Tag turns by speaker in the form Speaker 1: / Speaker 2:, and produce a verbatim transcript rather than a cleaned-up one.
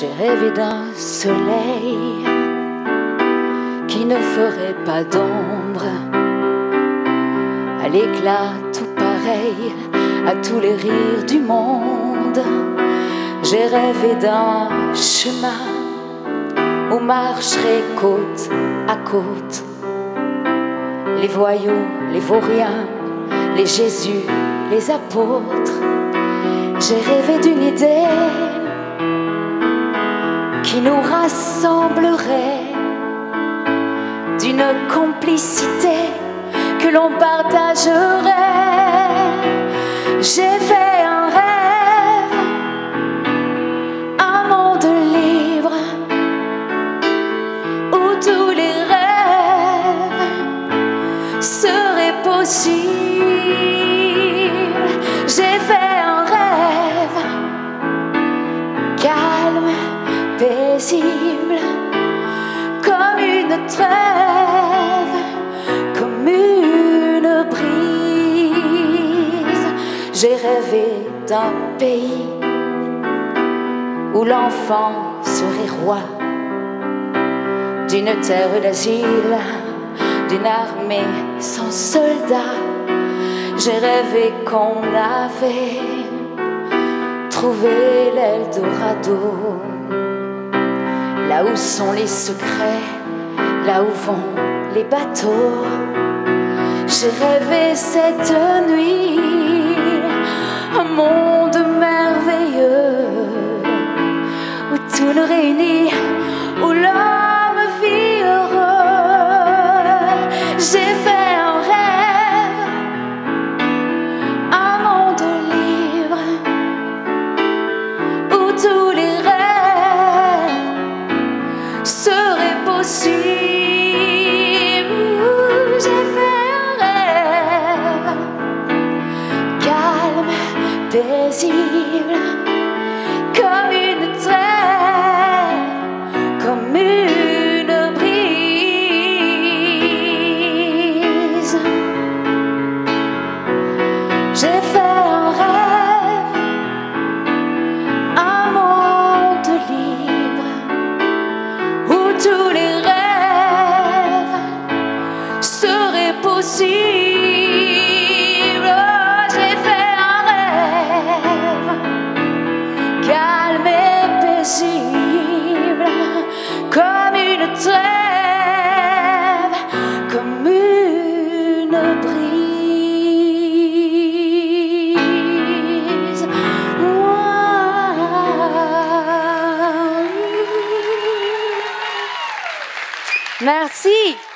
Speaker 1: J'ai rêvé d'un soleil qui ne ferait pas d'ombre, à l'éclat tout pareil à tous les rires du monde. J'ai rêvé d'un chemin où marcheraient côte à côte les voyous, les vauriens, les Jésus, les apôtres. J'ai rêvé d'une idée qui nous rassemblerait, d'une complicité que l'on partagerait. J'ai fait un rêve, un monde libre où tous les rêves seraient possibles. J'ai fait un rêve calme, paisible, comme une trêve, comme une brise. J'ai rêvé d'un pays où l'enfant serait roi, d'une terre d'asile, d'une armée sans soldats. J'ai rêvé qu'on avait trouvé l'Eldorado, là où sont les secrets, là où vont les bateaux. J'ai rêvé cette nuit un monde merveilleux où tout nous réunit, où l'homme vit heureux. J'ai fait un rêve, un monde libre où tous les rêves seraient possibles. J'ai fait un rêve calme, paisible, comme une trêve, comme une brise. J'ai fait un rêve, un monde libre où tous les rêves seraient possibles. Oh, j'ai fait un rêve calme et paisible, comme une trêve, comme une brise. Wow. Merci.